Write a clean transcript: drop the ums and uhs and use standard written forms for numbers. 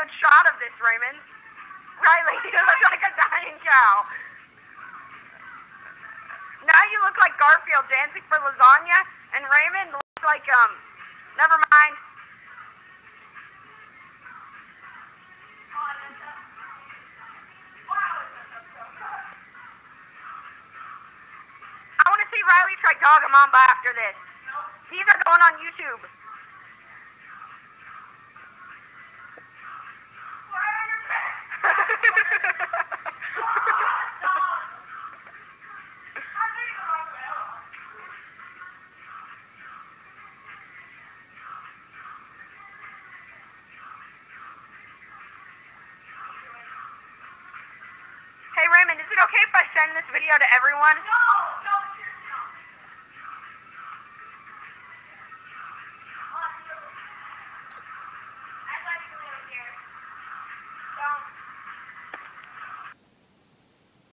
good shot of this, Raymond. Riley, you look like a dying cow. Now you look like Garfield dancing for lasagna, and Raymond looks like, never mind. I want to see Riley try Dog Mamba after this. These are going on YouTube. Hey Raymond, is it okay if I send this video to everyone? No,